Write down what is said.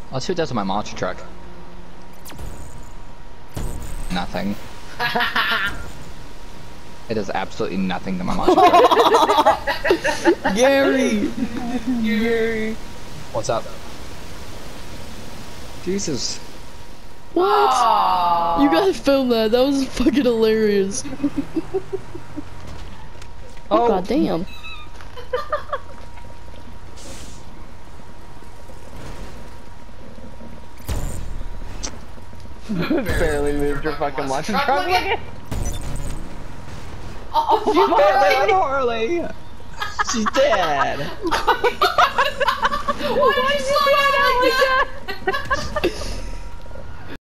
Let's see what it does with my monster truck. Nothing. It does absolutely nothing to my monster truck. Gary! Gary! What's up? Jesus. What? Aww. You gotta film that. That was fucking hilarious. Oh, god damn. Barely moved your fucking monster truck. Oh, you barely Harley. She's dead. Why did you slide out like that?